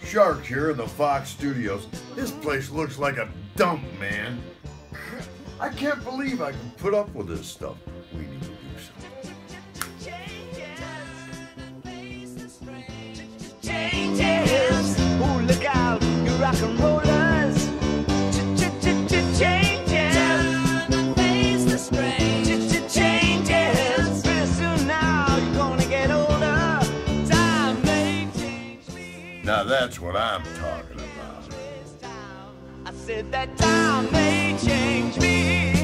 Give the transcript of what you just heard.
Shark here in the Fox Studios. This place looks like a dump, man. I can't believe I can put up with this stuff. We need to do something. Changes. Ooh, look out, you rock and rollers. Changes. Face the strange. Changes. Pretty soon now you're gonna get older. Time may change me. Now that's what I'm talking about. I said that time may change me.